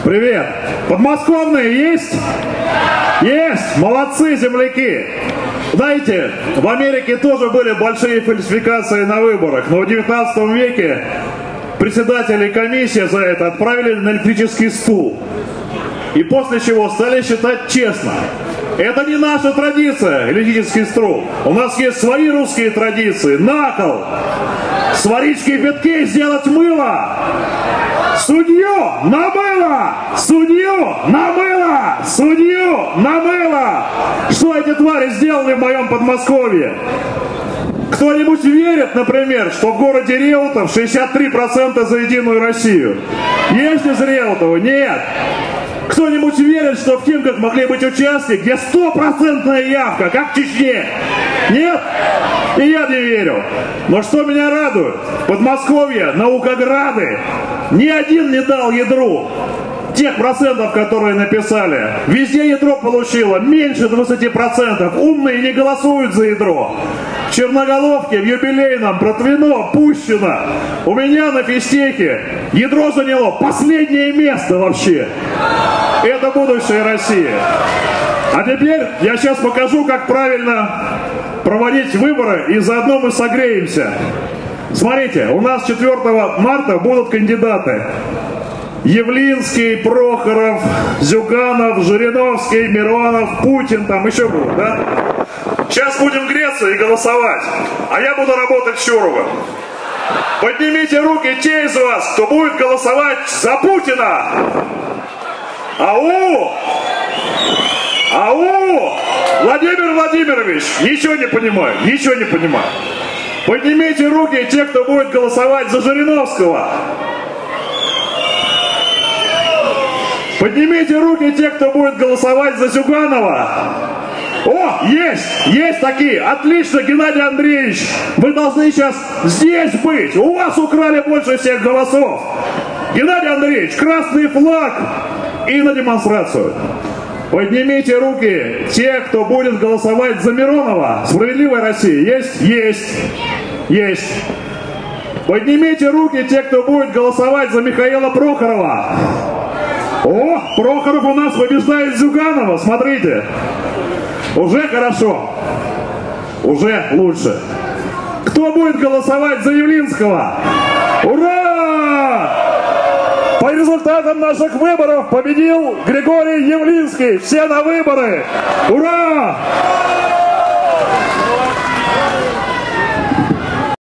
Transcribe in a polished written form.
Привет! Подмосковные есть? Есть! Молодцы, земляки! Знаете, в Америке тоже были большие фальсификации на выборах, но в 19 веке председатели и комиссия за это отправили на электрический стул. И после чего стали считать честно. Это не наша традиция, электрический стул. У нас есть свои русские традиции. На кол! Сварить в кипятке и сделать мыло! Судью на мыло! Судью на мыло! Судью на мыло! Что эти твари сделали в моем Подмосковье? Кто-нибудь верит, например, что в городе Реутов 63% за Единую Россию? Есть из Реутова? Нет. Кто-нибудь верит, что в Химках могли быть участки, где 100% явка, как в Чечне? Нет? И я не верю. Но что меня радует? Подмосковье, наукограды, ни один не дал ядру тех процентов, которые написали. Везде ядро получило меньше 20%. Умные не голосуют за ядро. В Черноголовке, в юбилейном, Протвино, Пущино. У меня на физтехе ядро заняло последнее место вообще. Это будущее России. А теперь я сейчас покажу, как правильно проводить выборы, и заодно мы согреемся. Смотрите, у нас 4 марта будут кандидаты. Явлинский, Прохоров, Зюганов, Жириновский, Миронов, Путин, там еще будут, да? Сейчас будем греться и голосовать, а я буду работать с Чуровым. Поднимите руки те из вас, кто будет голосовать за Путина. Ау! Ау! Владимир Владимирович, ничего не понимаю, ничего не понимаю. Поднимите руки те, кто будет голосовать за Жириновского. Поднимите руки те, кто будет голосовать за Зюганова. О, есть такие. Отлично, Геннадий Андреевич. Вы должны сейчас здесь быть. У вас украли больше всех голосов. Геннадий Андреевич, красный флаг и на демонстрацию. Поднимите руки те, кто будет голосовать за Миронова. Справедливая Россия есть? Есть. Поднимите руки те, кто будет голосовать за Михаила Прохорова. О, Прохоров у нас побеждает Зюганова, смотрите. Уже хорошо. Уже лучше. Кто будет голосовать за Явлинского? Ура! По результатам наших выборов победил Григорий Явлинский. Все на выборы. Ура!